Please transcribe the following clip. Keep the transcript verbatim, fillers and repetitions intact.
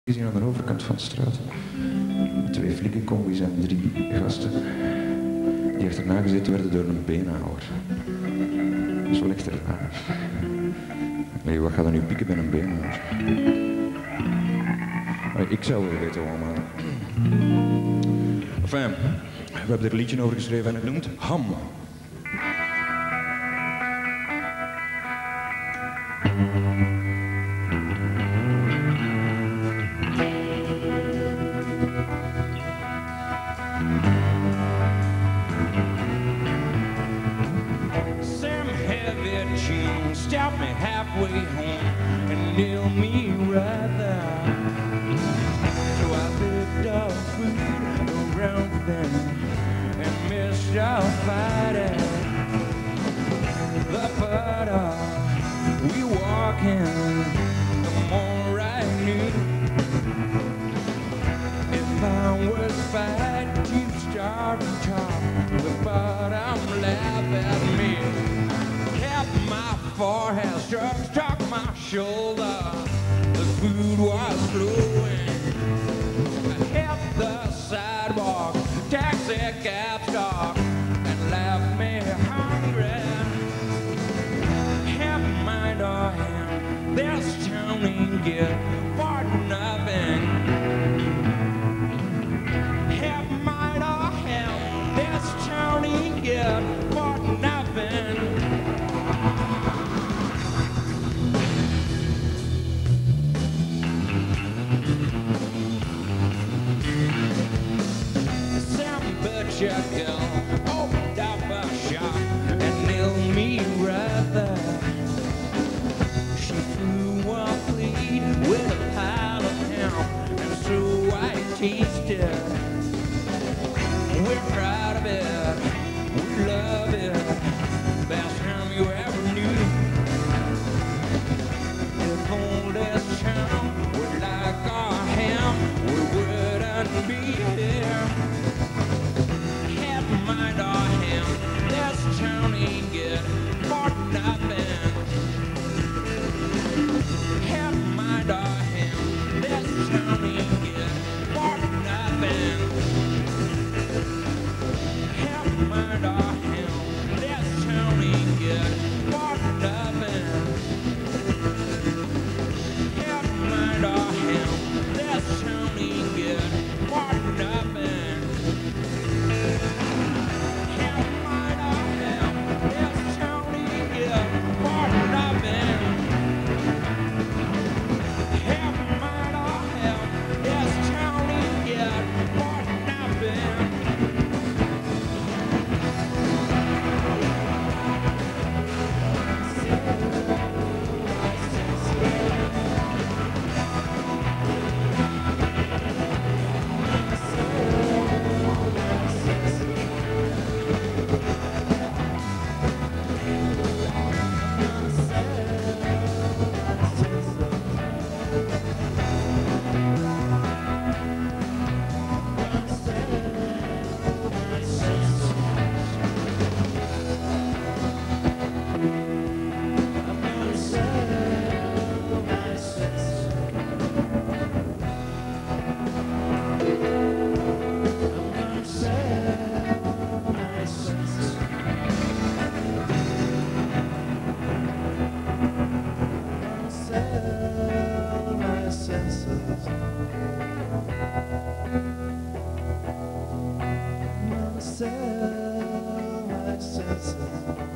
gezien aan de overkant van de straat. Twee flikkencombis en drie gasten die achterna gezeten werden door een beenhouwer. Dat is wel echt raar. Nee, wat gaat er nu pikken met een beenhouwer? Ik zou wel weten allemaal. Enfin, we hebben er een liedje over geschreven en het noemt Ham. Stop me halfway home and nail me right there. So I picked up food around them and missed our fighting. The butter we walking the more I knew. If I was fight to start and talk, the bottom laugh at me. My forehead struck, struck my shoulder. The food was flowing. I hit the sidewalk, taxi cab stopped and left me hungry. Have mind or him, this town ain't good for nothing. Have mind or him, this town ain't good for nothing. Butcher girl opened up a shop and nailed me right there. She threw a plate with a pile of ham, and so I tasted. We're proud of it, we love it, best ham you ever knew. If all this town would like our ham, we wouldn't be here. Mind or him, this town ain't good for nothing. Have mind or him, this town ain't good for nothing. Have mind or him, this town ain't good for nothing. Have mind or him, this town ain't good for nothing. Sell my senses.